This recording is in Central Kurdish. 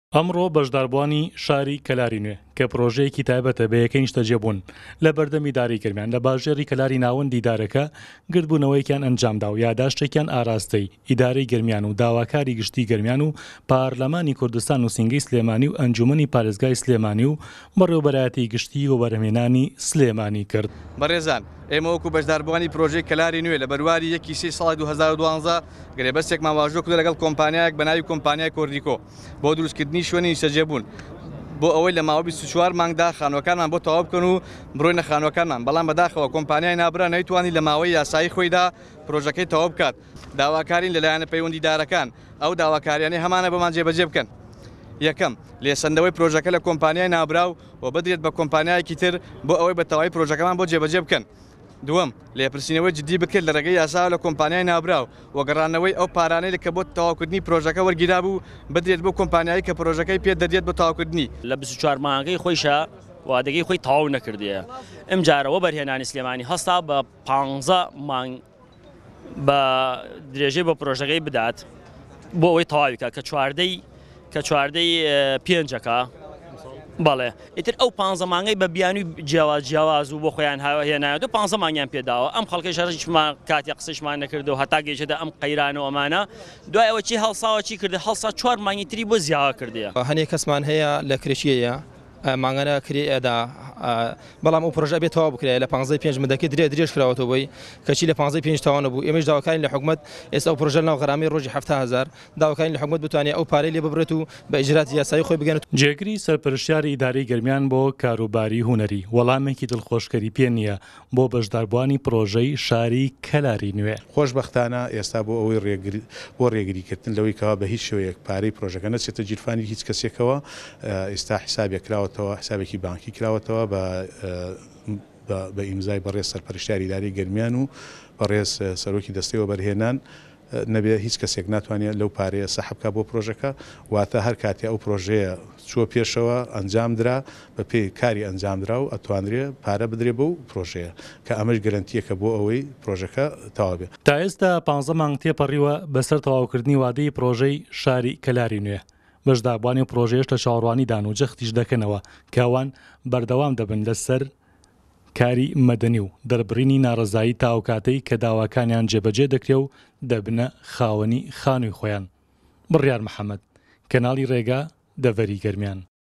ئەمڕۆ بەشداربوانی شاری کەلاری نوێ کە پرۆژەیەکی تایبەتە بە یەکەی نیشتەجێبوون لە بەردەمی داریگرمیان لە باژێری کەلاری ناوەندی دارەکە گردبوونەوەیکیان ئەنجامدا و یاداشتێکیان ئاراستەی ئیدارەی گرمیان و داواکاری گشتی گرمیان و پارلەمانی کوردستان و سینگەی سلێمانی و ئەنجومەنی پارێزگای سلێمانی و بەڕێوەبەرایەتی گشتی و بەرهەمهێنانی سلێمانی کرد. بەڕێزان ئێمە وەکو بەشداربوانی پرۆژەی کەلاری نوێ لە بەرواری 1 ساڵی 2012 گرێبەستێکمان واژۆ کرد لەگەڵ کۆمپانیایەک بە ناوی کۆمپانیای کۆردیکۆ بۆ دروستکردنی شوێنی نیشتەجێبوون بۆ ئەوەی لە ماوەی 24 مانگدا خانووەکانمان بۆ تەواو بکەن و بڕۆینە خانووەکانمان، بەڵام بەداخەوە کۆمپانیای نابرا نەیتوانی لە ماوەی یاسایی خۆیدا پرۆژەکەی تەواو بکات. داواکارین لەلایەنە پەیوەندیدارەکان ئەو داواکاریانەی هەمانە بەمان جێبەجێ بکەن. یەکەم لێسەندەوەی پرۆژەکە لە کۆمپانیای نابراو و بدرێت بە کۆمپانیایەکی تر بۆ ئەوەی بە تەواوی پرۆژەکەمان بۆ جێبەجێ بکەن. دووەم لێپرسینەوەی جدی بکرد لە ڕێگەی یاسا لە کۆمپانیای نابراو و گەڕانەوەی ئەو پارانەی کە بۆ تەواوکردنی پرۆژەکە وەرگیرا بوو بدرێت بۆ کۆمپانیایی کە پرۆژەکەی پێ دەدێت بۆ تەواوکردنی. لە 24 مانگەی خۆیشە وادەگەی خۆی تەواو نەکردیە. ئەم جارەوە بەرهێنانی سلێمانی هەستا بە 15 مانگ بە درێژەی بۆ پرۆژەکەی بدات بۆ ئەوەی تەواویکە کە چواردەی پێنجەکە. بەڵێ ئیتر ئەو 15 مانگەی بە بیانووی جیاواز و بۆ خۆیان هێنایەوە 15 مانگیان پێداوە. ئەم خەڵکی شەڕیشمان کاتی قسەشمان نەکردو هەتا گەیشتە ئەم قەیرانە ئەمانە دوای ئەوە چی هەڵساوە چی کردی هەڵسا 4 مانگی تری بۆ زیاوا کردیە. هەنێک کەسمان هەیە لە کرێشیەیە مانگانە کرێدا بەڵام ئەو پرۆژە بێت تەواو بکرێت لە 15 مدەکە درێژ کراوەتەوە بووی کەچی لە 15 تەواو نەبوو. ئێمەش داواکارین لە حکومەت ئێستا ئەو پرۆژە ناو غەرامی ڕۆژی 7,000 داواکارین لە حکومەت بتوانێت ئەو پارەی لێ ببرێت و بە ئیجراتی یاسایی خۆی بگەنێت. جێگری سەرپەرشتیاری ئیدارەی گرمیان بۆ کاروباری هونەری وەڵامێکی دڵخۆشکەری پێ نییە بۆ بەشداربوانی پرۆژەی شاری کەلاری نوێ. خۆشبەختانە ئێستا بۆ ئەوەی بۆ ڕێگریکردن لەوەی کەوا بە هیچ شێوەیەک پارەی پرۆژەکە نەچێتە گیرفانی هیچ کەسێکەوە ئێستا حسابێک کراوەتەوە حسابێکی بانکی کراوەتەوە بە ئیمزای بەڕێز سەرپەرشتیاری ئیدارەی گرمیان و بەڕێز سەرۆکی دەستەوە بەرهێنان نەبێ هیچ کەسێک ناتوانێت لەو پارەیە سەحبکە بۆ پرۆژەکە واتە هەر کاتێ ئەو پرۆژەیە چووە پێشەوە ئەنجامدرا بە پێی کاری ئەنجامدرا و ئەتوانرێت پارە بدرێ بۆ پرۆژەیە کە ئەمەش گەرنتیەکە بۆ ئەوەی پرۆژەکە تەواو بێت. تا ئێستا 15 مانگ تێپەڕیوە بەسەر تەواوکردنی وادەی پرۆژەی شاری کەلاری نوێ. بەشداربوانی پرۆژەیەش لە چاوەڕوانیدان و جەختیش دەکەنەوە کەوان بەردەوام دەبن لەسەر کاری مەدەنی و دەربڕینی ناڕەزایی تاوکاتەی کە داواکانیان جێبەجێ دەکرێ و دەبنە خاوەنی خانووی خۆیان. بڕیار محەممەد کەناڵی ڕێگا دەڤەری گەرمیان.